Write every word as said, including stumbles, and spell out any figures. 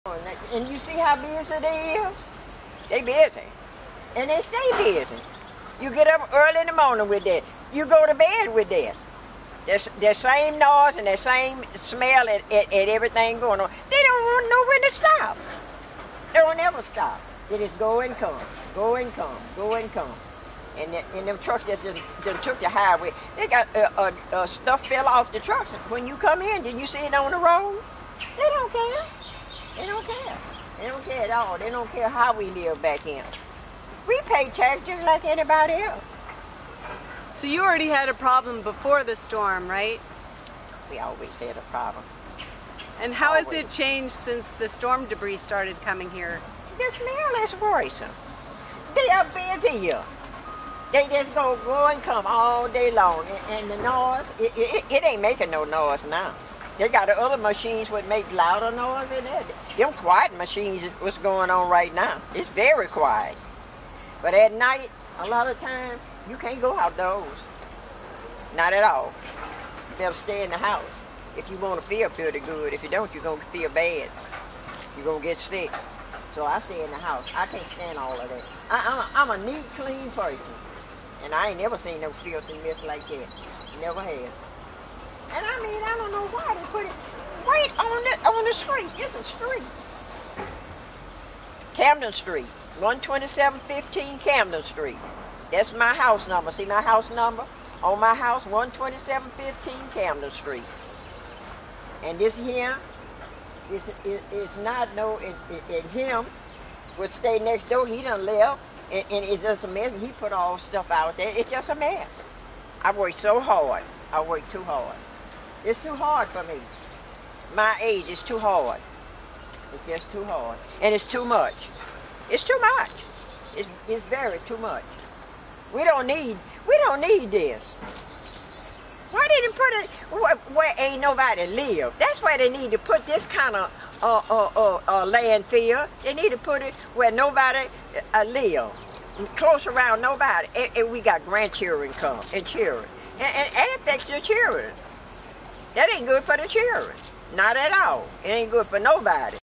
And you see how busy they is? They busy. And they stay busy. You get up early in the morning with that. You go to bed with that. There's the same noise and the same smell and, and, and everything going on. They don't know when to stop. They don't ever stop. They just go and come, go and come, go and come. And, the, and them trucks that just, just took the highway, they got uh, uh, uh, stuff fell off the trucks. When you come in, did you see it on the road? They don't care. They don't care. They don't care at all. They don't care how we live back here. We pay tax just like anybody else. So you already had a problem before the storm, right? We always had a problem. And how always. has it changed since the storm debris started coming here? The smell is worrisome. They are busy here. They just go, go and come all day long. And, and the noise, it, it, it ain't making no noise now. They got the other machines that make louder noise in there. Them quiet machines is what's going on right now. It's very quiet. But at night, a lot of times, you can't go outdoors. Not at all. You better stay in the house if you want to feel pretty good. If you don't, you're going to feel bad. You're going to get sick. So I stay in the house. I can't stand all of that. I, I'm, a, I'm a neat, clean person. And I ain't never seen no filthy mess like that. Never have. And I mean, I don't know why they put it right on the, on the street. It's a street. Camden Street. one twenty-seven fifteen Camden Street. That's my house number. See my house number? On my house, one twenty-seven fifteen Camden Street. And this here is, is, is not no, it, it, it him would stay next door. He done left. And, and it's just a mess. He put all stuff out there. It's just a mess. I worked so hard. I worked too hard. It's too hard for me. My age is too hard. It's just too hard. And it's too much. It's too much. It's, it's very too much. We don't need, we don't need this. Why didn't they put it where, where ain't nobody live? That's why they need to put this kind of uh, uh, uh, uh, landfill. They need to put it where nobody uh, live. Close around nobody. And, and we got grandchildren come and children. And, and, and it affects your children. That ain't good for the children. Not at all. It ain't good for nobody.